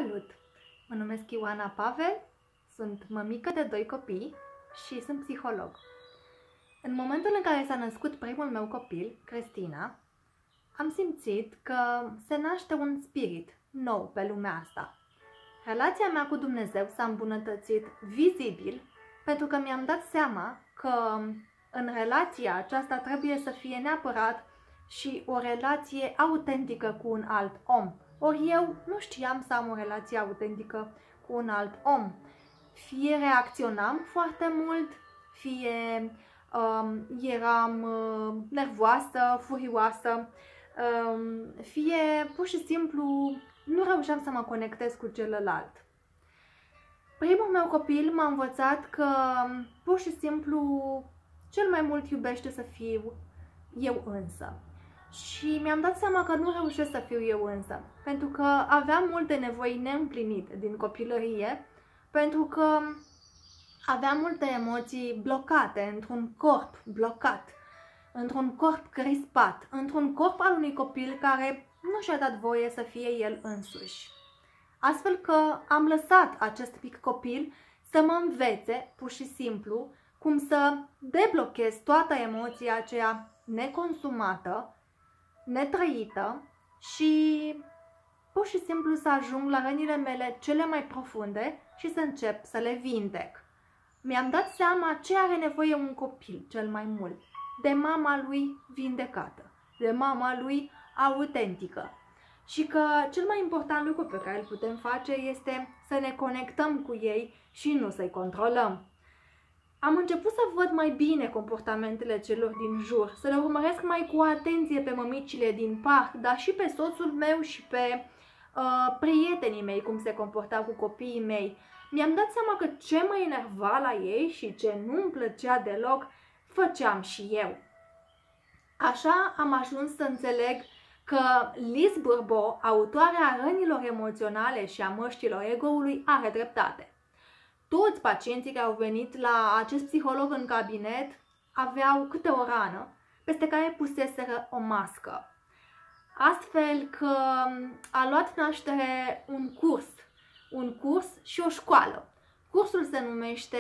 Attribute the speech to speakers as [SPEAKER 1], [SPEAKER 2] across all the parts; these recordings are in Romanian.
[SPEAKER 1] Salut! Mă numesc Ioana Pavel, sunt mămică de 2 copii și sunt psiholog. În momentul în care s-a născut primul meu copil, Cristina, am simțit că se naște un spirit nou pe lumea asta. Relația mea cu Dumnezeu s-a îmbunătățit vizibil pentru că mi-am dat seama că în relația aceasta trebuie să fie neapărat și o relație autentică cu un alt om. Ori eu nu știam să am o relație autentică cu un alt om. Fie reacționam foarte mult, fie eram nervoasă, furioasă, fie pur și simplu nu reușeam să mă conectez cu celălalt. Primul meu copil m-a învățat că pur și simplu cel mai mult iubește să fiu eu însă. Și mi-am dat seama că nu reușesc să fiu eu însă, pentru că aveam multe nevoi neîmplinite din copilărie, pentru că aveam multe emoții blocate într-un corp blocat, într-un corp crispat, într-un corp al unui copil care nu și-a dat voie să fie el însuși. Astfel că am lăsat acest mic copil să mă învețe, pur și simplu, cum să deblochez toată emoția aceea neconsumată, netrăită și pur și simplu să ajung la rănile mele cele mai profunde și să încep să le vindec. Mi-am dat seama ce are nevoie un copil cel mai mult: de mama lui vindecată, de mama lui autentică. Și că cel mai important lucru pe care îl putem face este să ne conectăm cu ei și nu să-i controlăm. Am început să văd mai bine comportamentele celor din jur, să le urmăresc mai cu atenție pe mămicile din parc, dar și pe soțul meu și pe prietenii mei, cum se comportau cu copiii mei. Mi-am dat seama că ce mă enerva la ei și ce nu-mi plăcea deloc, făceam și eu. Așa am ajuns să înțeleg că Liz Bourbeau, autoarea rănilor emoționale și a măștilor ego-ului, are dreptate. Toți pacienții care au venit la acest psiholog în cabinet aveau câte o rană peste care puseseră o mască. Astfel că a luat naștere un curs și o școală. Cursul se numește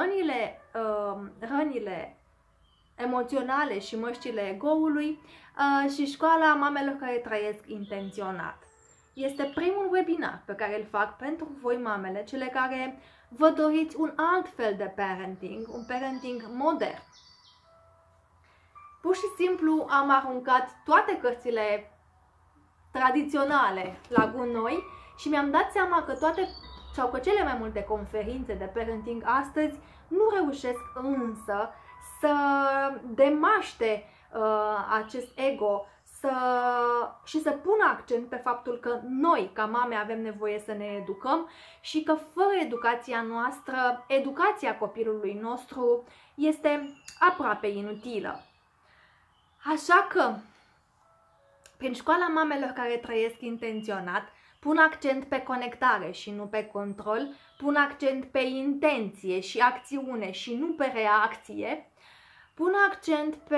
[SPEAKER 1] Rănile emoționale și măștile ego-ului și școala mamelor care trăiesc intenționat. Este primul webinar pe care îl fac pentru voi mamele, cele care vă doriți un alt fel de parenting, un parenting modern. Pur și simplu am aruncat toate cărțile tradiționale la gunoi și mi-am dat seama că cele mai multe conferințe de parenting astăzi nu reușesc însă să demaște acest ego și să pună accent pe faptul că noi, ca mame, avem nevoie să ne educăm și că fără educația noastră, educația copilului nostru este aproape inutilă. Așa că, prin școala mamelor care trăiesc intenționat, pun accent pe conectare și nu pe control, pun accent pe intenție și acțiune și nu pe reacție, pun accent pe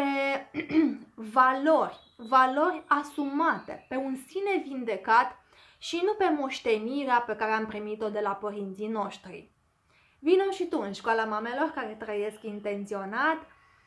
[SPEAKER 1] valori asumate, pe un sine vindecat și nu pe moștenirea pe care am primit-o de la părinții noștri. Vino și tu în școala mamelor care trăiesc intenționat,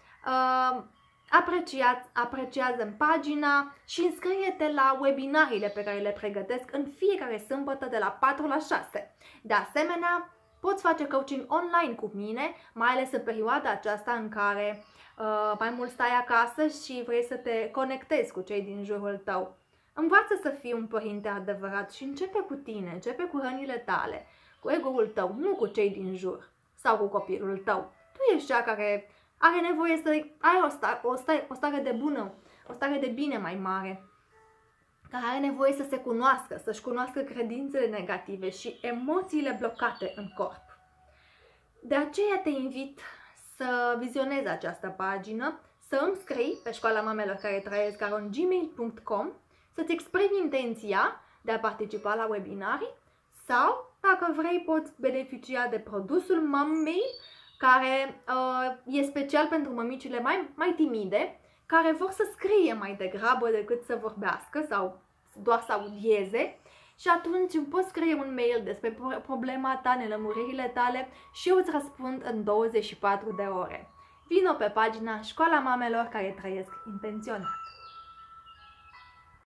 [SPEAKER 1] apreciază-mi pagina și înscrie-te la webinariile pe care le pregătesc în fiecare sâmbătă de la 4 la 6. De asemenea, poți face coaching online cu mine, mai ales în perioada aceasta în care mai mult stai acasă și vrei să te conectezi cu cei din jurul tău. Învață să fii un părinte adevărat și începe cu tine, începe cu rănile tale, cu ego-ul tău, nu cu cei din jur sau cu copilul tău. Tu ești cea care are nevoie să ai o stare de bună, o stare de bine mai mare, care are nevoie să se cunoască, să-și cunoască credințele negative și emoțiile blocate în corp. De aceea te invit să vizionezi această pagină, să îmi scrii pe școala mamelor care trăiesc @gmail.com, să-ți exprimi intenția de a participa la webinarii sau, dacă vrei, poți beneficia de produsul Mummy, care e special pentru mămicile mai timide, care vor să scrie mai degrabă decât să vorbească sau doar să audieze și atunci îmi poți scrie un mail despre problema ta, nelămuririle tale și eu îți răspund în 24 de ore. Vino pe pagina Școala Mamelor care trăiesc intenționat.